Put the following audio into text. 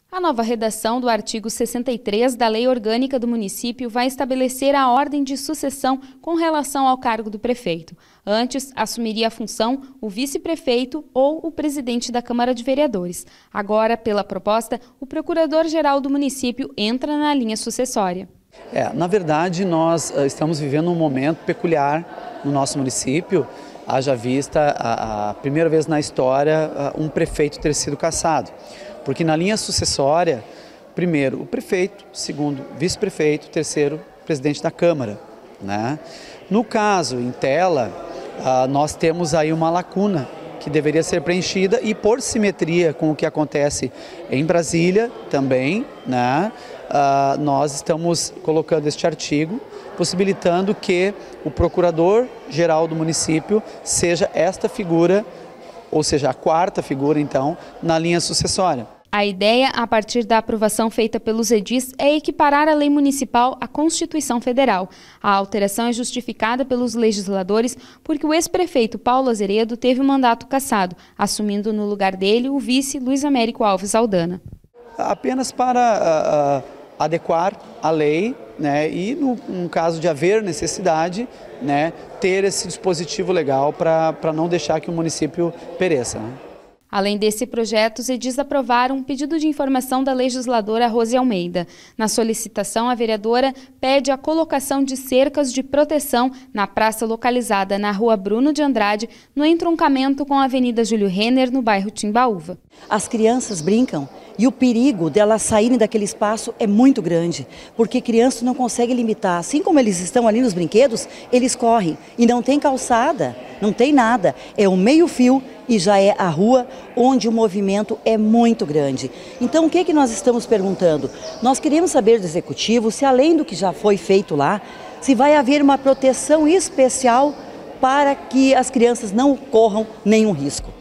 A nova redação do artigo 63 da Lei Orgânica do Município vai estabelecer a ordem de sucessão com relação ao cargo do prefeito. Antes, assumiria a função o vice-prefeito ou o presidente da Câmara de Vereadores. Agora, pela proposta, o procurador-geral do município entra na linha sucessória. Na verdade, nós estamos vivendo um momento peculiar no nosso município, haja vista a primeira vez na história um prefeito ter sido cassado. Porque na linha sucessória, primeiro o prefeito, segundo o vice-prefeito, terceiro presidente da Câmara, né? No caso, em tela, nós temos aí uma lacuna que deveria ser preenchida e por simetria com o que acontece em Brasília também, né? Nós estamos colocando este artigo, possibilitando que o procurador-geral do município seja esta figura, ou seja, a quarta figura, então, na linha sucessória. A ideia, a partir da aprovação feita pelos edis, é equiparar a lei municipal à Constituição Federal. A alteração é justificada pelos legisladores porque o ex-prefeito Paulo Azeredo teve o mandato cassado, assumindo no lugar dele o vice Luiz Américo Alves Aldana. Apenas para adequar a lei, né, e no caso de haver necessidade, né, ter esse dispositivo legal para não deixar que o município pereça, né? Além desse projeto, os edis aprovaram um pedido de informação da legisladora Rose Almeida. Na solicitação, a vereadora pede a colocação de cercas de proteção na praça localizada na Rua Bruno de Andrade, no entroncamento com a Avenida Júlio Renner, no bairro Timbaúva. As crianças brincam e o perigo delas saírem daquele espaço é muito grande, porque crianças não conseguem limitar. Assim como eles estão ali nos brinquedos, eles correm e não tem calçada, não tem nada. É um meio-fio e já é a rua onde o movimento é muito grande. Então, o que nós estamos perguntando? Nós queremos saber do Executivo se, além do que já foi feito lá, se vai haver uma proteção especial para que as crianças não corram nenhum risco.